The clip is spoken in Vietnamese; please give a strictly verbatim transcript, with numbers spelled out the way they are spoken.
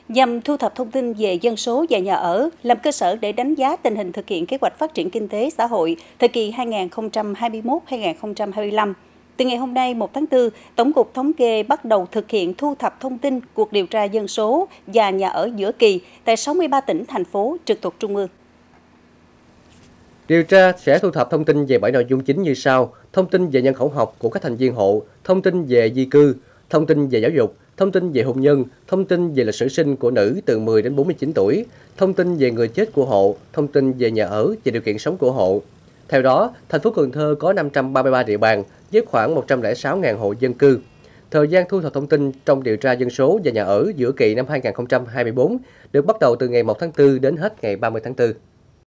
nhằm thu thập thông tin về dân số và nhà ở, làm cơ sở để đánh giá tình hình thực hiện kế hoạch phát triển kinh tế xã hội thời kỳ hai nghìn không trăm hai mươi mốt đến hai nghìn không trăm hai mươi lăm. Từ ngày hôm nay, một tháng tư, Tổng cục Thống kê bắt đầu thực hiện thu thập thông tin cuộc điều tra dân số và nhà ở giữa kỳ tại sáu mươi ba tỉnh, thành phố trực thuộc Trung ương. Điều tra sẽ thu thập thông tin về bảy nội dung chính như sau: thông tin về nhân khẩu học của các thành viên hộ, thông tin về di cư, thông tin về giáo dục, thông tin về hôn nhân, thông tin về lịch sử sinh của nữ từ mười đến bốn mươi chín tuổi, thông tin về người chết của hộ, thông tin về nhà ở và điều kiện sống của hộ. Theo đó, thành phố Cần Thơ có năm trăm ba mươi ba địa bàn với khoảng một trăm lẻ sáu nghìn hộ dân cư. Thời gian thu thập thông tin trong điều tra dân số và nhà ở giữa kỳ năm hai nghìn không trăm hai mươi tư được bắt đầu từ ngày một tháng tư đến hết ngày ba mươi tháng tư.